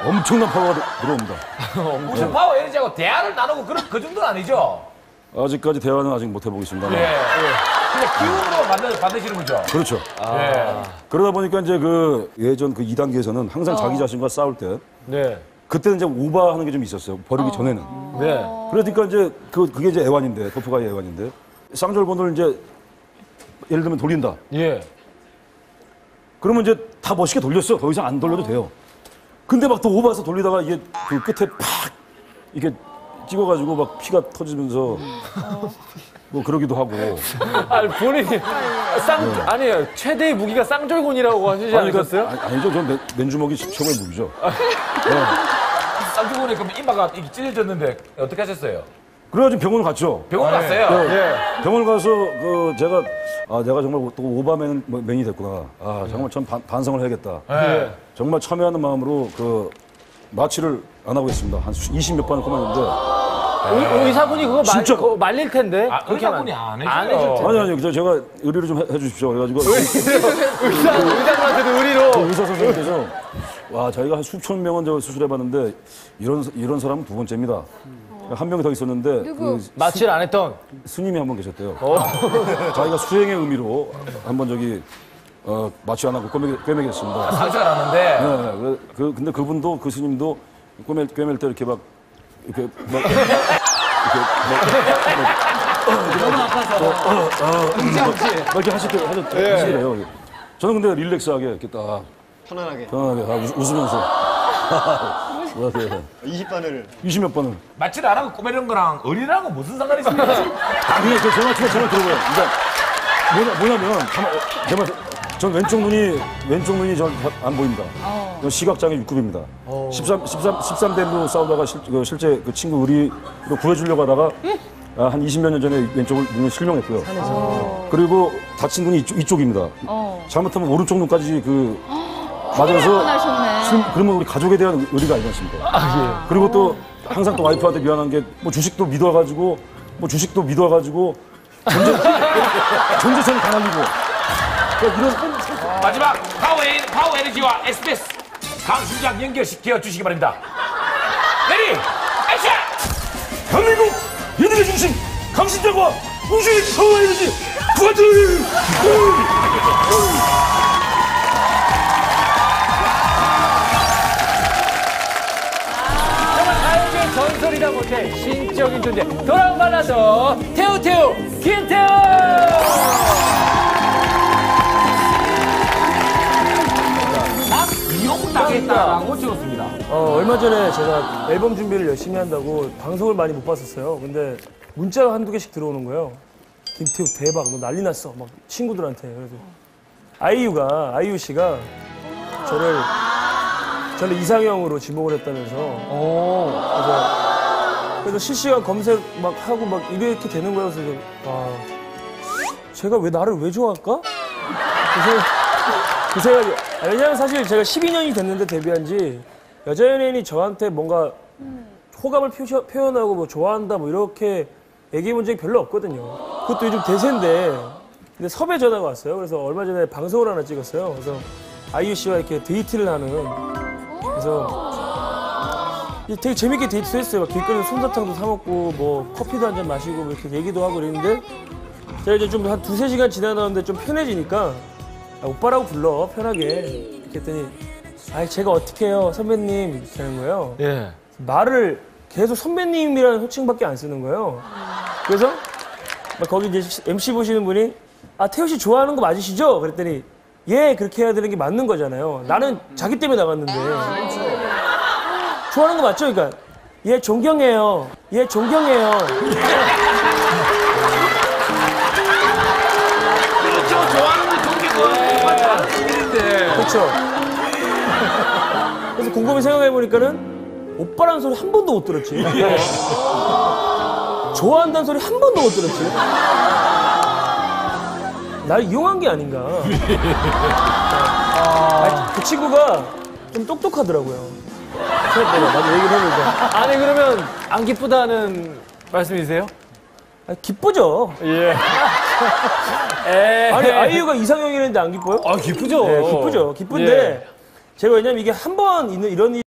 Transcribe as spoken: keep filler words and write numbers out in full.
엄청난 파워가 들어옵니다. 무슨 파워 에너지하고 대화를 나누고 그런 그 정도는 아니죠? 아직까지 대화는 아직 못 해보겠습니다. 예. 예. 그냥 기운으로 만드, 받으시는 거죠? 그렇죠. 아. 예. 그러다 보니까 이제 그 예전 그 이 단계에서는 항상 어. 자기 자신과 싸울 때 네. 그때는 이제 오버하는 게 좀 있었어요. 버리기 어. 전에는. 네. 그러니까 이제 그, 그게 이제 애완인데, 터프가이 애완인데. 쌍절곤을 이제 예를 들면 돌린다. 예. 그러면 이제 다 멋있게 돌렸어. 더 이상 안 돌려도 돼요. 근데 막 또 오버해서 돌리다가 이게 그 끝에 팍 이게 찍어가지고 막 피가 터지면서 뭐 그러기도 하고. 아니 본인이 쌍 네. 아니에요. 최대의 무기가 쌍절곤이라고 하시지 않으셨어요? 아니, 아니죠. 전 맨, 맨주먹이 최고의 무기죠. 네. 쌍절곤에 그럼 이마가 찢어졌는데 어떻게 하셨어요? 그래가지고 병원을 갔죠. 병원 아, 갔어요? 네. 네. 병원 가서 그 제가 아 내가 정말 또 오바맨 맨이 됐구나. 아 정말 전 반, 반성을 해야겠다. 네. 정말 참여하는 마음으로 그 마취를 안 하고 있습니다. 한 이십 몇 번을 꼬맸는데. 의사분이 그거 말, 그거 말릴 텐데. 아, 의사분이 안 해줘요. 안 해줄 텐데. 아니 아니 저 제가 의리를 좀 해, 해주십시오. 그래가지고 의사 의사분한테도 의리로. 그 의사 선생님께서 와 저희가 한 수천 명은 저 수술해봤는데 이런 이런 사람은 두 번째입니다. 한 명이 더 있었는데 그 마취를 안 했던 스님이 한 분 계셨대요. 자기가 수행의 의미로 한번 저기 어, 마취 안 하고 꿰매겠, 꿰매겠습니다. 상처가 났는데. 네, 그, 그 근데 그분도 그 스님도 꿰맬, 꿰맬 때 이렇게 막 이렇게 막 이렇게 막 너무 아파서 막 이렇게 하실 때 하셨, 예. 하시래요. 저는 근데 릴렉스하게 이렇게 딱 편안하게 편안하게 아, 웃, 웃으면서 이십 바늘을 이십몇 번을 마취를 안 하고 꼬매는 거랑 어리랑은 무슨 상관이 있습니까? 아, 그냥 저 정말 정말 들어보요. 그러니까 뭐냐, 뭐냐면 가만, 정말 전 왼쪽 눈이 왼쪽 눈이 전 안 보입니다. 전 시각장애 육 급입니다. 십삼, 십삼, 십삼 대로 싸우다가 실, 그 실제 그 친구 의리로 구해주려고 하다가 아, 한 이십몇 년 전에 왼쪽 눈이 실명했고요. 어. 그리고 다친 눈이 이쪽, 이쪽입니다. 어. 잘못하면 오른쪽 눈까지 그 맞아서 실, 그러면 우리 가족에 대한 의리가 아니지 않습니까? 아, 예. 그리고 또 항상 또 와이프한테 미안한 게 뭐 주식도 믿어가지고 뭐 주식도 믿어가지고 전재, 전재산이 다 날리고 그러니까 이런 마지막 파워, 에너, 파워 에너지와 엑스프레스 강심장 연결시켜 주시기 바랍니다. 레디 액션! 대한민국 예능의 중심 강신장과 우주의 파워 에너지 부하들 전설이다 못해 신적인 존재 도랑 발라서 태우태우 김태우. 이용 당했다라고 찍었습니다. 어, 얼마 전에 제가 앨범 준비를 열심히 한다고 방송을 많이 못 봤었어요. 근데 문자가 한두 개씩 들어오는 거예요. 김태우 대박, 너 난리 났어. 막 친구들한테. 그래서 아이유가, 아이유 씨가 저를, 저를 이상형으로 지목을 했다면서. 그래서, 그래서 실시간 검색 막 하고 막 이렇게 되는 거예요. 그래서 아, 제가 왜 나를 왜 좋아할까? 그래서 그 생각이, 왜냐면 사실 제가 십이 년이 됐는데 데뷔한 지 여자 연예인이 저한테 뭔가 호감을 표시, 표현하고 뭐 좋아한다 뭐 이렇게 얘기해 본 적이 별로 없거든요. 그것도 요즘 대세인데 근데 섭외 전화가 왔어요. 그래서 얼마 전에 방송을 하나 찍었어요. 그래서 아이유 씨와 이렇게 데이트를 하는 그래서 되게 재밌게 데이트도 했어요. 길거리에서 솜사탕도 사 먹고 뭐 커피도 한 잔 마시고 뭐 이렇게 얘기도 하고 그랬는데 제가 이제 좀 한 두세 시간 지나가는데 좀 편해지니까 아, 오빠라고 불러 편하게 이렇게 했더니 아 제가 어떻게 해요 선배님 이렇게 하는 거예요. 예. 말을 계속 선배님이라는 호칭밖에 안 쓰는 거예요. 그래서 막 거기 이제 엠씨 보시는 분이 아 태우 씨 좋아하는 거 맞으시죠? 그랬더니 예 그렇게 해야 되는 게 맞는 거잖아요. 나는 자기 때문에 나갔는데 좋아하는 거 맞죠? 그러니까 예 존경해요. 예 존경해요. 그렇죠. 좋아하는 거 존경은 다른 일인데. 그렇죠. 그래서 곰곰이 생각해보니까는 오빠라는 소리 한 번도 못 들었지. 좋아한다는 소리 한 번도 못 들었지. 날 이용한 게 아닌가. 아, 그 친구가 좀 똑똑하더라고요. 나도 얘기를 해보니까. 아니 그러면 안 기쁘다는 말씀이세요? 아, 기쁘죠. 예. 아니 아이유가 이상형이랬는데 안 기뻐요? 아 기쁘죠. 네, 기쁘죠. 기쁜데 예. 제가 왜냐면 이게 한 번 있는 이런